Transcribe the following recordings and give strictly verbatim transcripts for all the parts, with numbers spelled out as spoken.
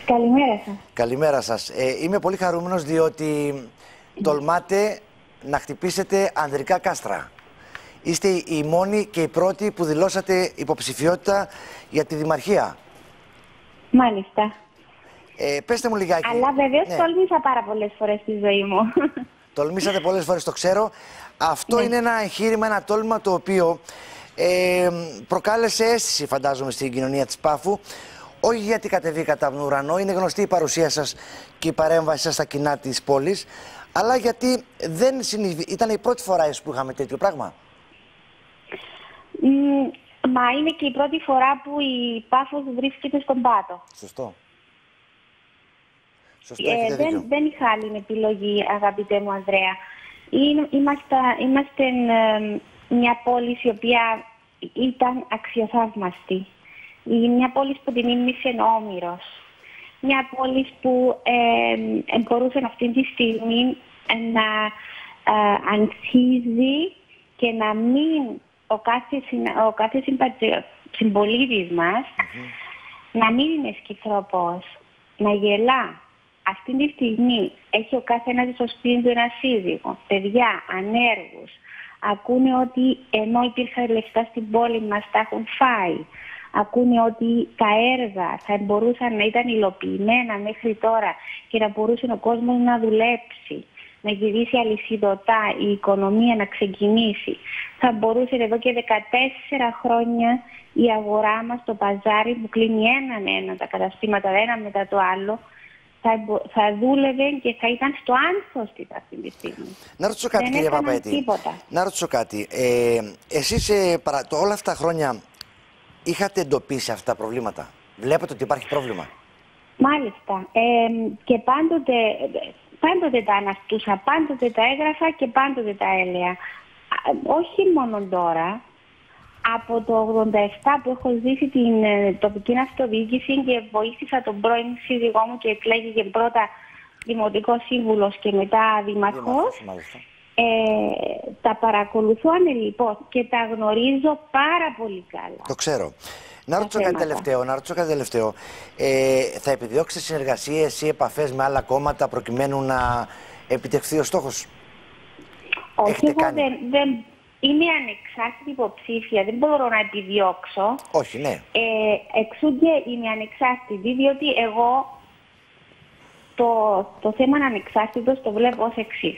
Καλημέρα σας. Καλημέρα σας. Ε, είμαι πολύ χαρούμενος διότι τολμάτε να χτυπήσετε ανδρικά κάστρα. Είστε οι μόνοι και οι πρώτοι που δηλώσατε υποψηφιότητα για τη Δημαρχία. Μάλιστα. Ε, πέστε μου λιγάκι. Αλλά βεβαίως ναι. τόλμησα πάρα πολλές φορές στη ζωή μου. Τολμήσατε πολλές φορές, το ξέρω. Αυτό ναι. είναι ένα εγχείρημα, ένα τόλμημα το οποίο ε, προκάλεσε αίσθηση, φαντάζομαι, στην κοινωνία της Πάφου. Όχι γιατί κατεβήκατε από τον ουρανό, είναι γνωστή η παρουσία σας και η παρέμβαση σας στα κοινά της πόλης, αλλά γιατί δεν συνειδη... ήταν η πρώτη φορά που είχαμε τέτοιο πράγμα. Mm, μα είναι και η πρώτη φορά που η Πάφος βρίσκεται στον πάτο. Σωστό. Σωστό, ε, δεν, δεν είχα άλλη επιλογή, αγαπητέ μου Ανδρέα. Είμαστε, είμαστε ε, μια πόλη η οποία ήταν αξιοθαύμαστη. Μια πόλη που την ήμισε ο Όμηρος. Μια πόλη που ε, ε, μπορούσε αυτή τη στιγμή να ε, ανθίζει και να μην ο κάθε, ο κάθε συμπολίτης μας mm-hmm. να μην είναι σκυθροπός, να γελά. Αυτή τη στιγμή έχει ο κάθε ένας στο σπίτι του ένα σύζυγο, παιδιά, ανέργους. Ακούνε ότι ενώ υπήρχαν λεφτά στην πόλη μας τα έχουν φάει. Ακούνε ότι τα έργα θα μπορούσαν να ήταν υλοποιημένα μέχρι τώρα και να μπορούσε ο κόσμος να δουλέψει, να γυρίσει αλυσιδωτά, η οικονομία να ξεκινήσει. Θα μπορούσε εδώ και δεκατέσσερα χρόνια η αγορά μας, το παζάρι που κλείνει έναν ένα, τα καταστήματα ένα μετά το άλλο, θα, θα δούλευε και θα ήταν στο άνθος της αυτή τη στιγμή. Να ρωτήσω κάτι, κυρία Παπαέτη. Να ρωτήσω κάτι. Ε, εσείς ε, παρα, το, όλα αυτά τα χρόνια είχατε εντοπίσει αυτά τα προβλήματα? Βλέπετε ότι υπάρχει πρόβλημα? Μάλιστα. Ε, και πάντοτε, πάντοτε τα αναστούσα, πάντοτε τα έγραφα και πάντοτε τα έλεγα. Όχι μόνο τώρα. Από το ογδόντα επτά που έχω ζήσει την ε, τοπική αυτοδιοίκηση και βοήθησα τον πρώην σύζυγό μου και εκλέγηκε πρώτα δημοτικός σύμβουλος και μετά δήμαρχος. Ε, τα παρακολουθώ ανελιπώς και τα γνωρίζω πάρα πολύ καλά. Το ξέρω. Να ρωτήσω κάτι τελευταίο. Να ρωτήσω κάτι τελευταίο. Ε, θα επιδιώξετε συνεργασίες ή επαφές με άλλα κόμματα προκειμένου να επιτευχθεί ο στόχος? Όχι, εγώ δεν, δεν είμαι ανεξάρτητη υποψήφια. Δεν μπορώ να επιδιώξω. Όχι, ναι. Ε, εξού και είμαι ανεξάρτητη, διότι εγώ το, το θέμα ανεξάρτητος το βλέπω ως εξής.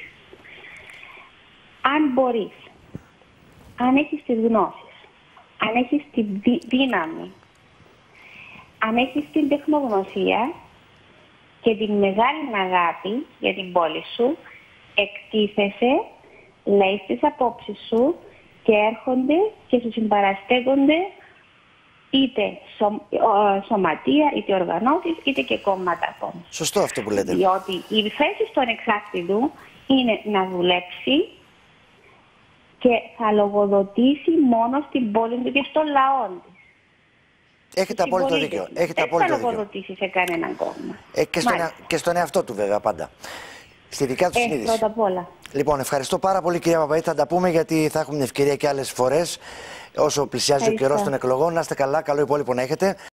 Αν μπορείς, αν έχεις τις γνώσεις, αν έχεις τη δύναμη, αν έχεις την τεχνογνωσία και την μεγάλη αγάπη για την πόλη σου, εκτίθεσαι, λέεις τις απόψεις σου και έρχονται και σου συμπαραστέκονται είτε σω, σωματεία, είτε οργανώσεις, είτε και κόμματα ακόμα. Σωστό αυτό που λέτε. Διότι η θέση του ανεξάρτητου είναι να δουλέψει και θα λογοδοτήσει μόνο στην πόλη του και στον λαό της. Έχετε απόλυτο δίκιο. Έχετε απόλυτο δίκιο. Δεν θα λογοδοτήσει σε κανέναν κόμμα. Ε, και, στον, και στον εαυτό του βέβαια πάντα. Στη δικιά του ε, συνείδηση. Πρώτα απ' όλα. Λοιπόν, ευχαριστώ πάρα πολύ, κυρία Παπαέτη. Θα τα πούμε γιατί θα έχουμε την ευκαιρία και άλλες φορές όσο πλησιάζει ο καιρός των εκλογών. Να είστε καλά, καλό υπόλοιπο να έχετε.